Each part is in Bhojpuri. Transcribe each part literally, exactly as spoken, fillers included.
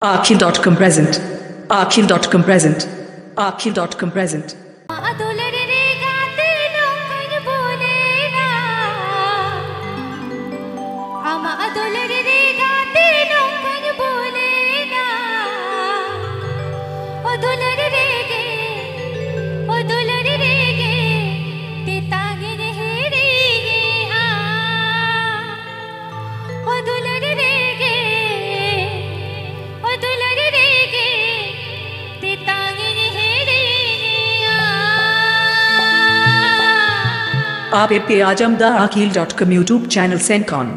Akhil dot com present. Akhil dot com present. Akhil dot com present. आप पे आजम द Akhil dot com YouTube channel सेंड कॉन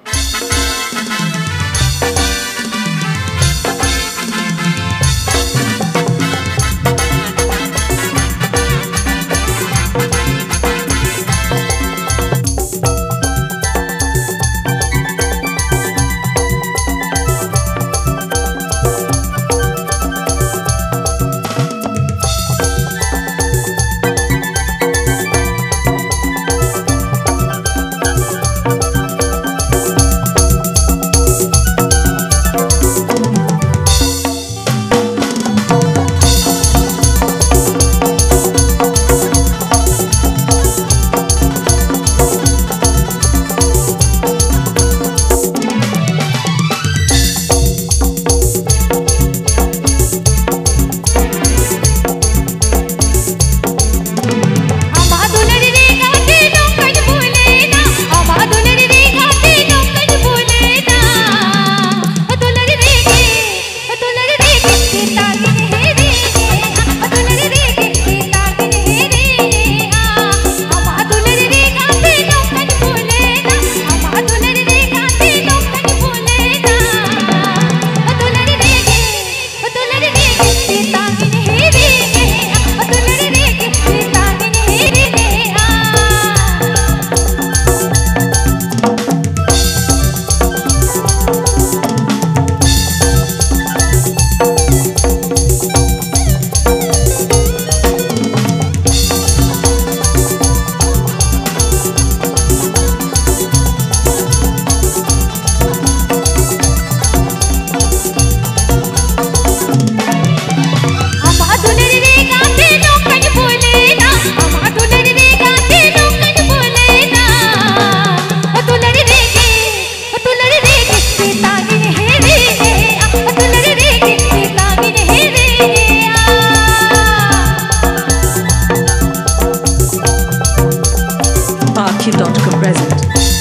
Akhil dot com present.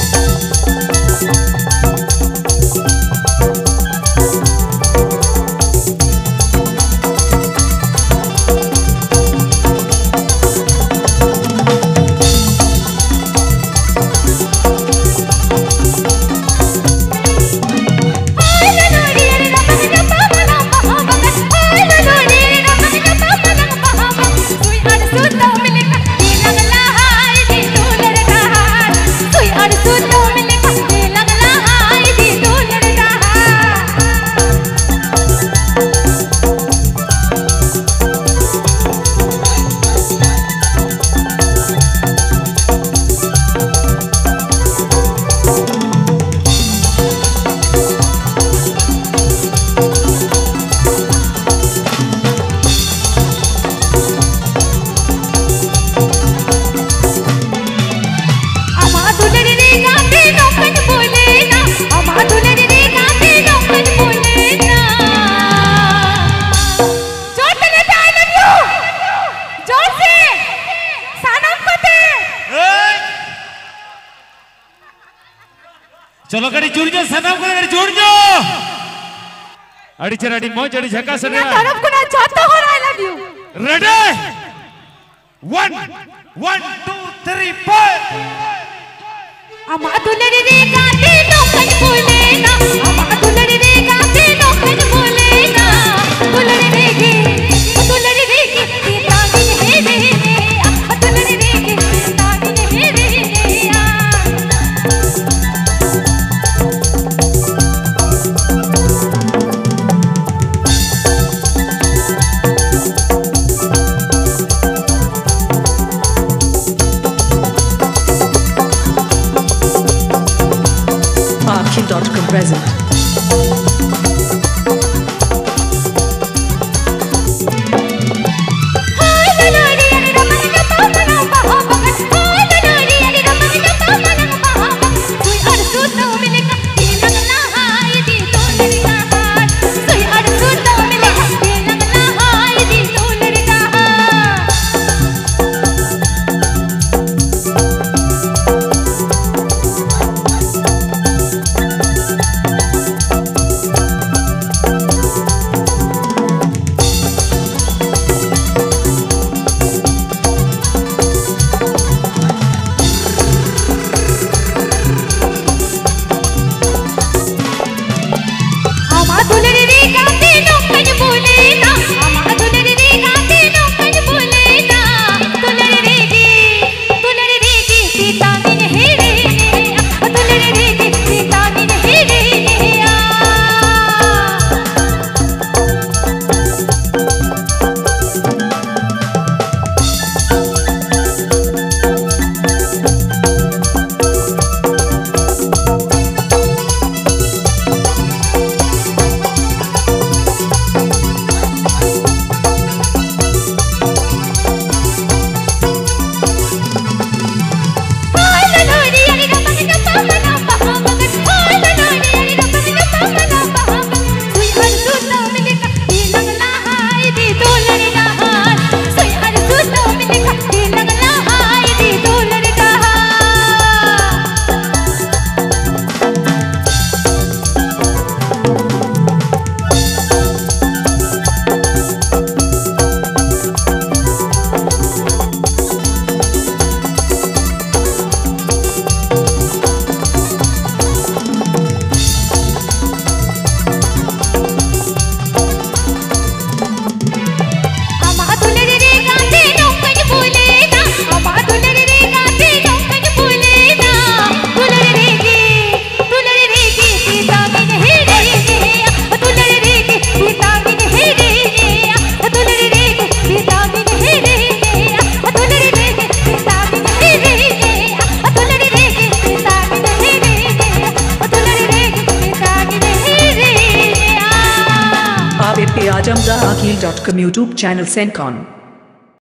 चलो गाड़ी जुड़ जाओ सनम को गाड़ी जुड़ जाओ अड़ी चराड़ी मौज अड़ी झका सने मैं तरफ को ना चाहता हूँ I love you ready one one two three four अमा दुलरी रे गाते नौकन बोले ना अमा दुलरी रे गाते नौकन बोले ना दुलरी रे गे दुलरी रे गे तागिन है रे रे दुलरी रे गे तागिन है रे रे Akhil dot com ए Azamgarh Akhil dot com YouTube channel सेंड कॉन